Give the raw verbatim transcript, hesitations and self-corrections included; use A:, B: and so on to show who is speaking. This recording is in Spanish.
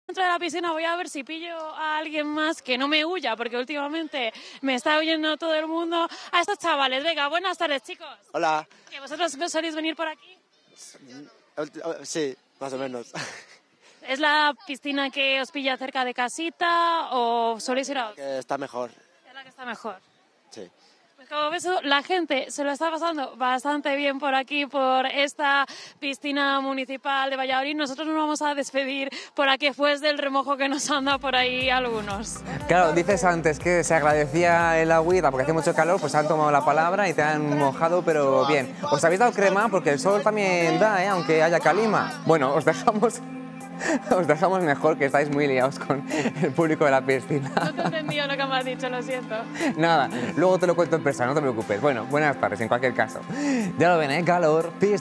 A: Dentro de la piscina voy a ver si pillo a alguien más que no me huya, porque últimamente me está huyendo todo el mundo. A estos chavales, venga, buenas tardes, chicos.
B: Hola.
A: ¿Que vosotros soléis venir por aquí?
B: Sí, más o menos.
A: ¿Es la piscina que os pilla cerca de casita o soléis ir a otra?
B: Que está mejor.
A: Es la que está mejor.
B: Sí.
A: Pues como ves, la gente se lo está pasando bastante bien por aquí, por esta piscina municipal de Valladolid. Nosotros nos vamos a despedir por aquí después del remojo que nos anda por ahí algunos.
C: Claro, dices antes que se agradecía el agüita porque hace mucho calor, pues han tomado la palabra y te han mojado, pero bien. ¿Os habéis dado crema? Porque el sol también da, ¿eh? Aunque haya calima. Bueno, os dejamos... Os dejamos mejor, que estáis muy liados con el público de la piscina.
A: No te he entendido lo que me has dicho, lo siento.
C: Nada, luego te lo cuento en persona, no te preocupes. Bueno, buenas tardes en cualquier caso. Ya lo ven, ¿eh? Calor, piscina.